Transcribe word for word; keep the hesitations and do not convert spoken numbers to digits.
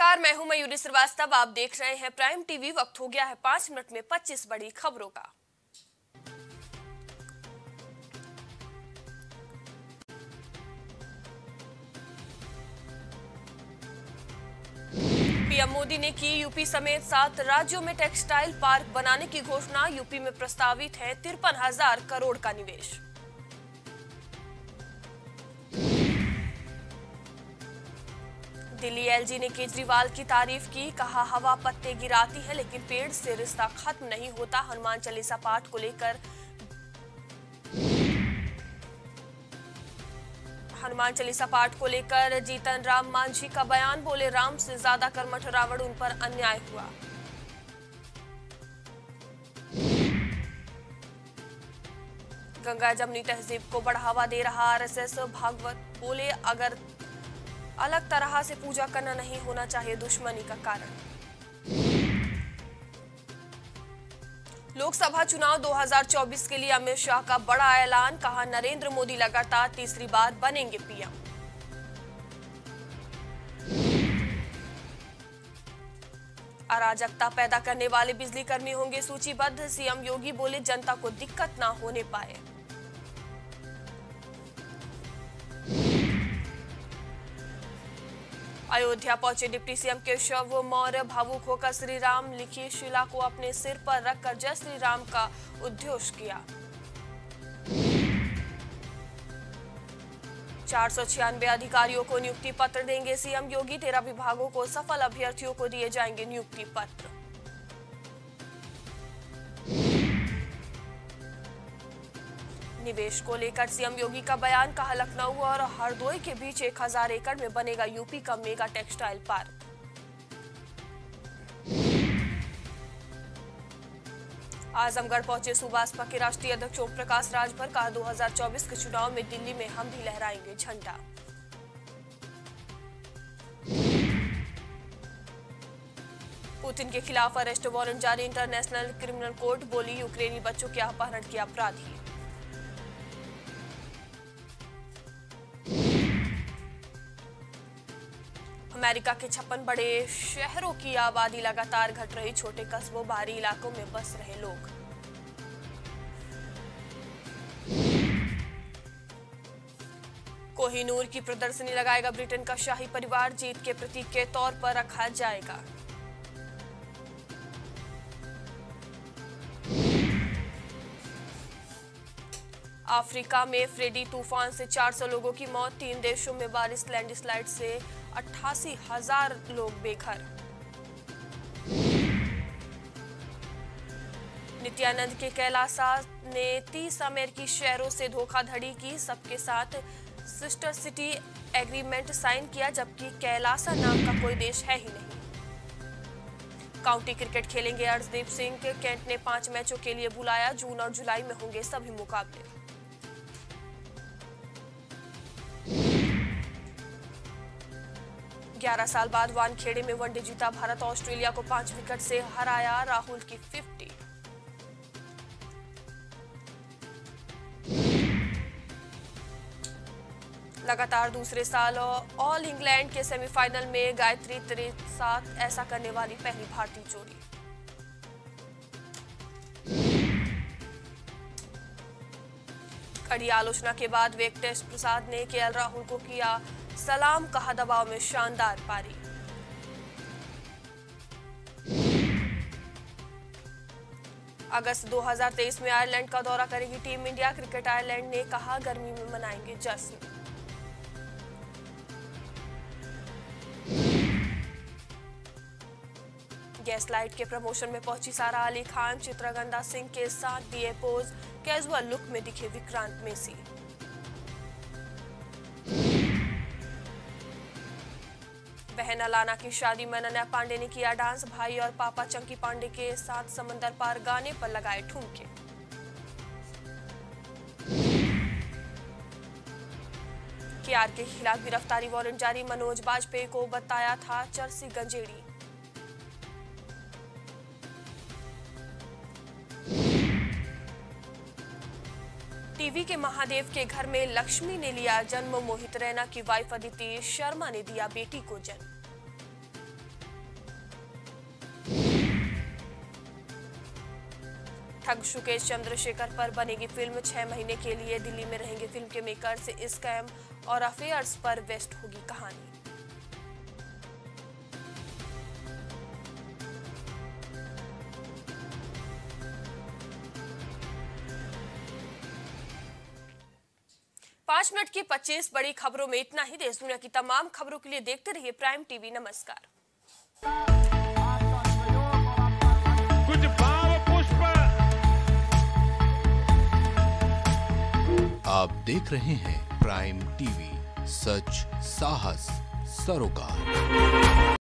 नमस्कार, मैं हूं मयूरी श्रीवास्तव। आप देख रहे हैं प्राइम टीवी। वक्त हो गया है पांच मिनट में पच्चीस बड़ी खबरों का। पीएम मोदी ने की यूपी समेत सात राज्यों में टेक्सटाइल पार्क बनाने की घोषणा। यूपी में प्रस्तावित है तिरपन हजार करोड़ का निवेश। दिल्ली एलजी ने केजरीवाल की तारीफ की, कहा हवा पत्ते गिराती है लेकिन पेड़ से रिश्ता खत्म नहीं होता। हनुमान चालीसा पाठ को लेकर हनुमान चालीसा पाठ को लेकर जीतन राम मांझी का बयान। बोले राम से ज्यादा कर्मठ रावण, उन पर अन्याय हुआ। गंगा जमुनी तहजीब को बढ़ावा दे रहा आरएसएस। भागवत बोले अगर अलग तरह से पूजा करना नहीं होना चाहिए दुश्मनी का कारण। लोकसभा चुनाव दो हज़ार चौबीस के लिए अमित शाह का बड़ा ऐलान। कहा नरेंद्र मोदी लगातार तीसरी बार बनेंगे पीएम। अराजकता पैदा करने वाले बिजली कर्मी होंगे सूचीबद्ध। सीएम योगी बोले जनता को दिक्कत ना होने पाए। अयोध्या पहुंचे डिप्टी सीएम केशव मौर्य। भावुक होकर श्री राम लिखी शिला को अपने सिर पर रखकर जय श्री राम का उद्घोष किया। चार सौ छियानवे अधिकारियों को नियुक्ति पत्र देंगे सीएम योगी। तेरह विभागों को सफल अभ्यर्थियों को दिए जाएंगे नियुक्ति पत्र। निवेश को लेकर सीएम योगी का बयान। कहा लखनऊ और हरदोई के बीच एक हजार एकड़ में बनेगा यूपी का मेगा टेक्सटाइल पार्क। आजमगढ़ पहुंचे सुबासपा के राष्ट्रीय अध्यक्ष ओम प्रकाश राजभर। कहा दो हज़ार चौबीस के चुनाव में दिल्ली में हम भी लहराएंगे झंडा। पुतिन के खिलाफ अरेस्ट वारंट जारी इंटरनेशनल क्रिमिनल कोर्ट। बोली यूक्रेनी बच्चों के अपहरण के अपराधी। अमेरिका के छप्पन बड़े शहरों की आबादी लगातार घट रही। छोटे कस्बों बाहरी इलाकों में बस रहे लोग। कोहिनूर की प्रदर्शनी लगाएगा ब्रिटेन का शाही परिवार। जीत के प्रतीक के तौर पर रखा जाएगा। अफ्रीका में फ्रेडी तूफान से चार सौ लोगों की मौत। तीन देशों में बारिश लैंडस्लाइड से अट्ठासी हजार लोग बेघर। नित्यानंद के कैलासा ने तीस अमेरिकी शहरों से धोखाधड़ी की। सबके साथ सिस्टर सिटी एग्रीमेंट साइन किया, जबकि कैलासा नाम का कोई देश है ही नहीं। काउंटी क्रिकेट खेलेंगे अर्शदीप सिंह। केंट ने पांच मैचों के लिए बुलाया। जून और जुलाई में होंगे सभी मुकाबले। ग्यारह साल बाद वानखेड़े में वनडे जीता भारत। ऑस्ट्रेलिया को पांच विकेट से हराया। राहुल की फिफ्टी। लगातार दूसरे साल ऑल इंग्लैंड के सेमीफाइनल में गायत्री तिरसात ऐसा करने वाली पहली भारतीय जोड़ी। कड़ी आलोचना के बाद वेंकटेश प्रसाद ने केएल राहुल को किया सलाम। कहा दबाव में शानदार पारी। अगस्त दो हज़ार तेईस में आयरलैंड का दौरा करेगी टीम इंडिया। क्रिकेट आयरलैंड ने कहा गर्मी में मनाएंगे जश्न। गैस लाइट के प्रमोशन में पहुंची सारा अली खान। चित्रगंधा सिंह के साथ दिए पोज। कैजुअल लुक में दिखे विक्रांत मेसी। बहन अलाना की शादी में अनन्या पांडे ने किया डांस। भाई और पापा चंकी पांडे के साथ समंदर पार गाने पर लगाए ठुमके। केआर के खिलाफ गिरफ्तारी वारंट जारी। मनोज बाजपेयी को बताया था चरसी गंजेड़ी। टीवी के महादेव के घर में लक्ष्मी ने लिया जन्म। मोहित रैना की वाइफ अदिति शर्मा ने दिया बेटी को जन्म। ठग सुकेश चंद्रशेखर पर बनेगी फिल्म। छह महीने के लिए दिल्ली में रहेंगे फिल्म के मेकर्स। स्कैम और अफेयर्स पर बेस्ट होगी कहानी। पांच मिनट की पच्चीस बड़ी खबरों में इतना ही। देश दुनिया की तमाम खबरों के लिए देखते रहिए प्राइम टीवी। नमस्कार। कुछ भाव पुष्प। आप देख रहे हैं प्राइम टीवी, सच साहस सरोकार।